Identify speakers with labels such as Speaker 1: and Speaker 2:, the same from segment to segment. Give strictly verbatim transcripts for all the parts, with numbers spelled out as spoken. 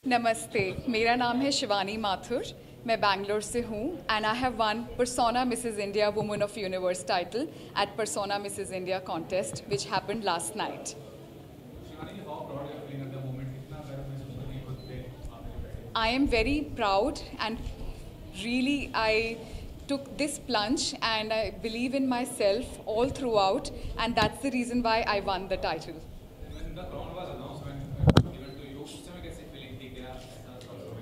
Speaker 1: नमस्ते, मेरा नाम है शिवानी माथुर, मैं बैंगलोर से हूँ and I have won Persona Mrs India Woman of Universe title at Persona Mrs India contest which happened last night. I am very proud and really I took this plunge and I believe in myself all throughout, and that's the reason why I won the title.
Speaker 2: When the crown was announced, when given to you, उस समय कैसी feeling थी कि आप ऐसा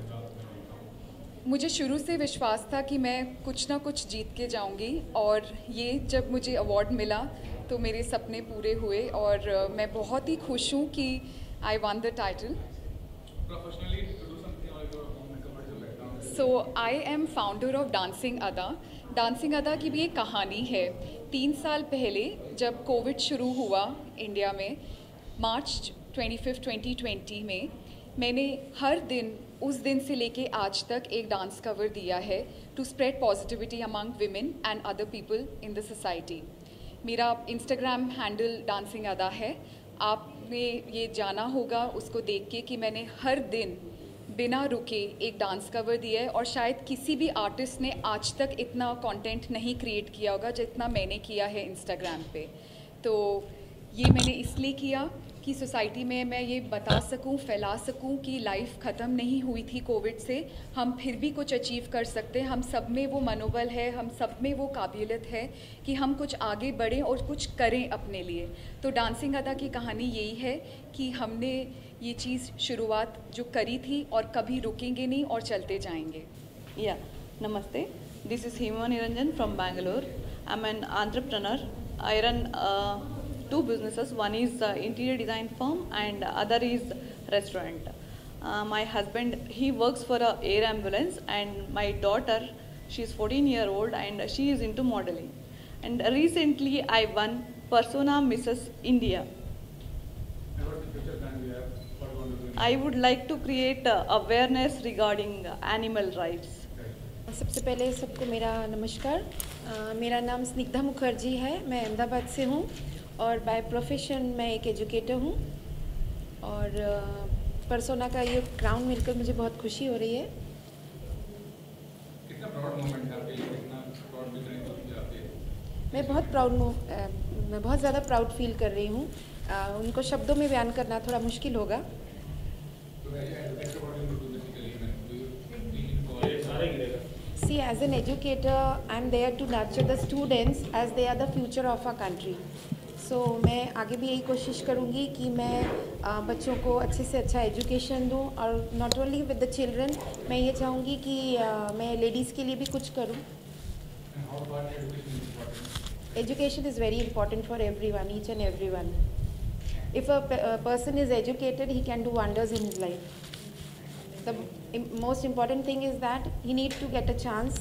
Speaker 2: करोगे?
Speaker 1: मुझे शुरू से विश्वास था कि मैं कुछ ना कुछ जीत के जाऊंगी, और ये जब मुझे अवार्ड मिला तो मेरे सपने पूरे हुए और मैं बहुत ही खुश हूँ कि I won the title.
Speaker 2: Professionally, to do something like your own makeup, what is your background?
Speaker 1: So I am founder of Dancing Ada. Dancing Ada की भी एक कहानी है. तीन साल पहले जब कोविड शुरू हुआ इंडिया में, March twenty fifth twenty twenty में, मैंने हर दिन उस दिन से लेके आज तक एक डांस कवर दिया है to spread positivity among women and other people in the society. मेरा इंस्टाग्राम हैंडल डांसिंग अदा है. आपने ये जाना होगा उसको देख के कि मैंने हर दिन बिना रुके एक डांस कवर दिया है, और शायद किसी भी आर्टिस्ट ने आज तक इतना कंटेंट नहीं क्रिएट किया होगा जितना मैंने किया है इंस्टाग्राम पे. तो ये मैंने इसलिए किया कि सोसाइटी में मैं ये बता सकूं, फैला सकूं कि लाइफ ख़त्म नहीं हुई थी कोविड से. हम फिर भी कुछ अचीव कर सकते हैं. हम सब में वो मनोबल है, हम सब में वो काबिलियत है कि हम कुछ आगे बढ़ें और कुछ करें अपने लिए. तो डांसिंग अदा की कहानी यही है कि हमने ये चीज़ शुरुआत जो करी थी और कभी रुकेंगे नहीं और चलते जाएंगे.
Speaker 3: Yeah, Namaste. This is Hema Niranjan from Bangalore. I'm an entrepreneur. I run uh, two businesses. One is uh, interior design firm and other is restaurant. Uh, my husband, he works for a air ambulance, and my daughter, she's fourteen year old and she is into modeling. And recently I won Persona Missus India.
Speaker 2: And what is the future plan you have? What you want to do?
Speaker 3: I would like to create uh, awareness regarding uh, animal rights.
Speaker 4: सबसे पहले सबको मेरा नमस्कार. uh, मेरा नाम स्निग्धा मुखर्जी है. मैं अहमदाबाद से हूँ और बाय प्रोफेशन मैं एक एजुकेटर हूँ. और परसोना का ये क्राउन मिलकर मुझे बहुत खुशी हो रही है.
Speaker 2: कितना प्राउड मोमेंट है आपके लिए? कितना प्राउड फील करने को जाती है?
Speaker 4: मैं बहुत प्राउड मैं बहुत ज़्यादा प्राउड फील कर रही हूँ. uh, उनको शब्दों में बयान करना थोड़ा मुश्किल होगा.
Speaker 2: So, as an educator, what do you do basically? I mean, do you teach in college?
Speaker 4: See, as an educator, I'm there to nurture the students as they are the future of our country. So, मैं आगे भी यही कोशिश करूँगी कि मैं uh, बच्चों को अच्छे से अच्छा एजुकेशन दूँ, और not only with the children, मैं ये चाहूँगी कि uh, मैं लेडीज़ के लिए भी कुछ करूँ.
Speaker 2: And how far education is important?
Speaker 4: Education is very important for everyone, each and everyone. If a, pe- a person is educated, he can do wonders in his life. The im- most important thing is that he needs to get a chance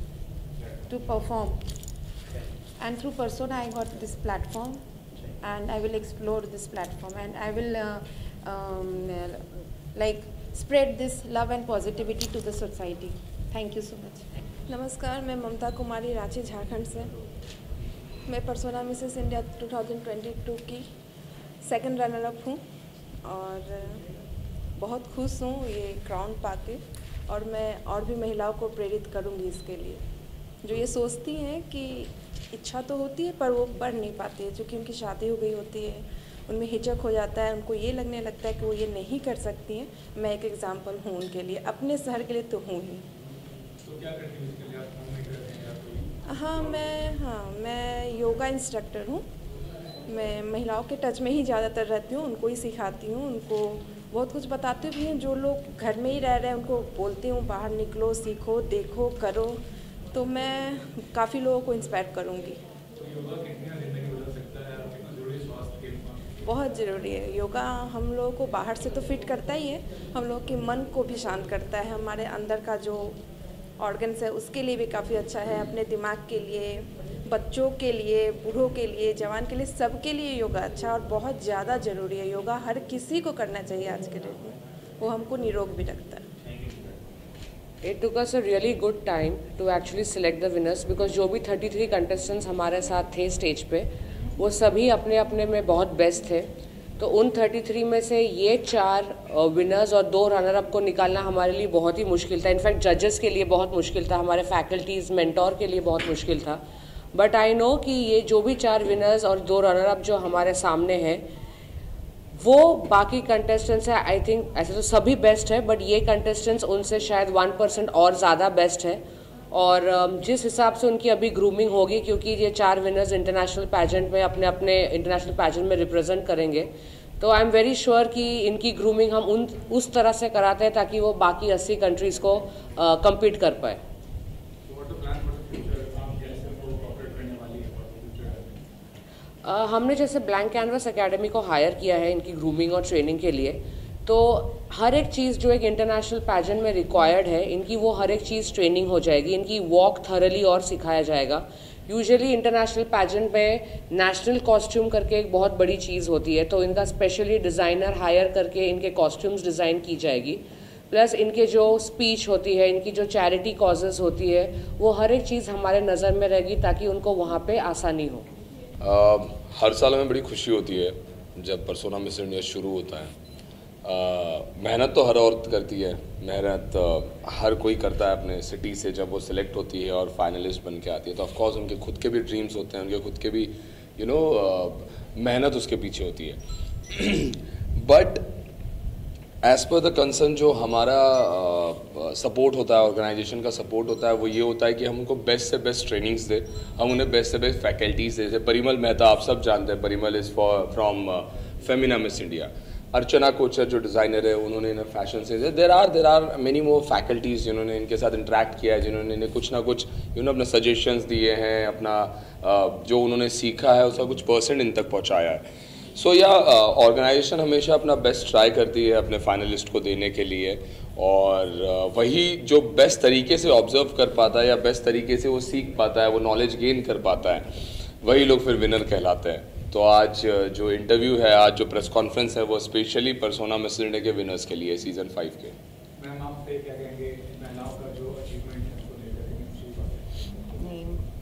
Speaker 4: to perform. And through Persona, I got this platform, and I will explore this platform, and I will uh, um, uh, like spread this love and positivity to the society. Thank you so much.
Speaker 5: नमस्कार, मैं ममता कुमारी, रांची, झारखंड से. मैं Persona Mrs India two thousand twenty two की second runner up हूँ और बहुत खुश हूँ ये क्राउन पाके. और मैं और भी महिलाओं को प्रेरित करूँगी इसके लिए, जो ये सोचती हैं कि इच्छा तो होती है पर वो पढ़ नहीं पाती है, क्योंकि उनकी शादी हो गई होती है, उनमें हिचक हो जाता है, उनको ये लगने लगता है कि वो ये नहीं कर सकती हैं. मैं एक एग्जांपल हूँ उनके लिए, अपने शहर के लिए तो हूँ ही.
Speaker 2: तो क्या करती है इसके लिए? आप होम मेकर हैं या कोई?
Speaker 5: हाँ मैं हाँ मैं योगा इंस्ट्रक्टर हूँ. मैं महिलाओं के टच में ही ज़्यादातर रहती हूँ, उनको ही सिखाती हूँ, उनको बहुत कुछ बताती भी हूँ. जो लोग घर में ही रह रहे हैं उनको बोलती हूँ बाहर निकलो, सीखो, देखो, करो. तो मैं काफ़ी लोगों को इंस्पायर करूँगी.
Speaker 2: तो योगा कितनी जिंदगी बदल सकता है और कितना जरूरी है स्वास्थ्य के लिए?
Speaker 5: बहुत ज़रूरी है. योगा हम लोगों को बाहर से तो फिट करता ही है, हम लोग के मन को भी शांत करता है. हमारे अंदर का जो ऑर्गन्स है उसके लिए भी काफ़ी अच्छा है. अपने दिमाग के लिए, बच्चों के लिए, बूढ़ों के लिए, जवान के लिए, सबके लिए योगा अच्छा और बहुत ज़्यादा ज़रूरी है. योगा हर किसी को करना चाहिए आज के डेट में. वो हमको निरोग भी रखता है.
Speaker 6: It took us a really good time to actually select the winners because जो भी thirty-three contestants हमारे साथ थे स्टेज पे, वो सभी अपने अपने में बहुत बेस्ट थे. तो उन तैंतीस में से ये चार विनर्स और दो रनर अप को निकालना हमारे लिए बहुत ही मुश्किल था. इनफैक्ट जजेस के लिए बहुत मुश्किल था, हमारे फैकल्टीज़ मेंटोर के लिए बहुत मुश्किल था. बट आई नो कि ये जो भी चार विनर्स और दो रनर अप जो हमारे सामने हैं वो बाकी कंटेस्टेंट्स हैं. आई थिंक ऐसे तो सभी बेस्ट है, बट ये कंटेस्टेंट्स उनसे शायद वन परसेंट और ज़्यादा बेस्ट है. और जिस हिसाब से उनकी अभी ग्रूमिंग होगी, क्योंकि ये चार विनर्स इंटरनेशनल पैजेंट में अपने अपने इंटरनेशनल पैजेंट में रिप्रेजेंट करेंगे, तो आई एम वेरी श्योर कि इनकी ग्रूमिंग हम उन उस तरह से कराते हैं ताकि वो बाकी अस्सी कंट्रीज़ को कम्पीट uh, कर पाए. uh, हमने जैसे ब्लैंक कैनवस एकेडमी को हायर किया है इनकी ग्रूमिंग और ट्रेनिंग के लिए, तो हर एक चीज़ जो एक इंटरनेशनल पैजेंट में रिक्वायर्ड है इनकी वो हर एक चीज़ ट्रेनिंग हो जाएगी. इनकी वॉक थरली और सिखाया जाएगा. यूजुअली इंटरनेशनल पैजेंट में नेशनल कॉस्ट्यूम करके एक बहुत बड़ी चीज़ होती है, तो इनका स्पेशली डिज़ाइनर हायर करके इनके कॉस्ट्यूम्स डिज़ाइन की जाएगी. प्लस इनके जो स्पीच होती है, इनकी जो चैरिटी कॉजेज़ होती है, वो हर एक चीज़ हमारे नज़र में रहेगी ताकि उनको वहाँ पे आसानी हो.
Speaker 7: uh, हर साल हमें बड़ी खुशी होती है जब पर्सोना मिस इंडिया शुरू होता है. Uh, मेहनत तो हर औरत करती है, मेहनत uh, हर कोई करता है अपने सिटी से. जब वो सिलेक्ट होती है और फाइनलिस्ट बन के आती है तो ऑफकोर्स उनके खुद के भी ड्रीम्स होते हैं, उनके खुद के भी यू नो मेहनत उसके पीछे होती है. But as per the concern जो हमारा सपोर्ट uh, होता है, ऑर्गेनाइजेशन का सपोर्ट होता है, वो ये होता है कि हम उनको बेस्ट से बेस्ट ट्रेनिंग्स दें, हम उन्हें बेस्ट से बेस्ट फैकल्टीज़ दें. जैसे परिमल मेहता आप सब जानते हैं, Parimal is for from Femina Miss India. Archana Kochhar जो डिज़ाइनर है उन्होंने इन्हें फैशन से there are there are many more faculties जिन्होंने इनके साथ इंटरेक्ट किया है, जिन्होंने इन्हें कुछ ना कुछ यू नो अपना सजेशंस दिए हैं, अपना uh, जो उन्होंने सीखा है उसका कुछ परसेंट इन तक पहुंचाया है. सो या ऑर्गेनाइजेशन हमेशा अपना बेस्ट ट्राई करती है अपने फाइनलिस्ट को देने के लिए, और uh, वही जो बेस्ट तरीके से ऑब्जर्व कर पाता है या बेस्ट तरीके से वो सीख पाता है, वो नॉलेज गेन कर पाता है, वही लोग फिर विनर कहलाते हैं. तो आज जो इंटरव्यू है, आज जो प्रेस कॉन्फ्रेंस है, वो स्पेशली पर्सोना मिस इंडिया के विनर्स के लिए सीजन फाइव के.
Speaker 2: मैम आप पे क्या कहेंगे महिलाओं का जो अचीवमेंट है उसको लेकर?
Speaker 8: नहीं,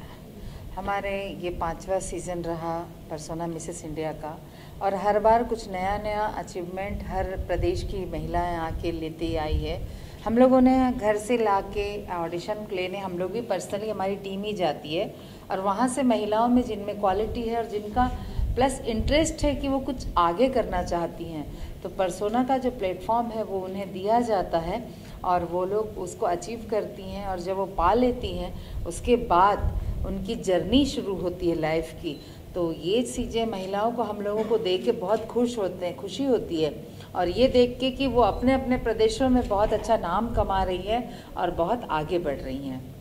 Speaker 8: हमारे ये पांचवा सीज़न रहा पर्सोना मिसेस इंडिया का, और हर बार कुछ नया नया अचीवमेंट हर प्रदेश की महिलाएं आके लेती आई है. हम लोगों ने घर से ला के ऑडिशन लेने हम लोग भी पर्सनली हमारी टीम ही जाती है, और वहाँ से महिलाओं में जिनमें क्वालिटी है और जिनका प्लस इंटरेस्ट है कि वो कुछ आगे करना चाहती हैं, तो पर्सोना का जो प्लेटफॉर्म है वो उन्हें दिया जाता है और वो लोग उसको अचीव करती हैं. और जब वो पा लेती हैं उसके बाद उनकी जर्नी शुरू होती है लाइफ की. तो ये चीज़ें महिलाओं को हम लोगों को देख के बहुत खुश होते हैं, खुशी होती है, और ये देख के कि वो अपने अपने प्रदेशों में बहुत अच्छा नाम कमा रही है और बहुत आगे बढ़ रही हैं.